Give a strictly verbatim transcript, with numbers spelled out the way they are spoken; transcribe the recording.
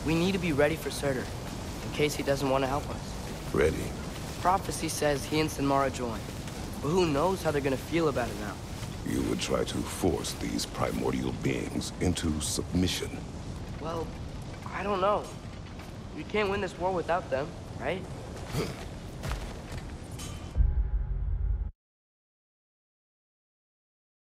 We need to be ready for Surtur, in case he doesn't want to help us. Ready. Prophecy says he and Sinmara join, but who knows how they're gonna feel about it now. You would try to force these primordial beings into submission. Well, I don't know. We can't win this war without them, right?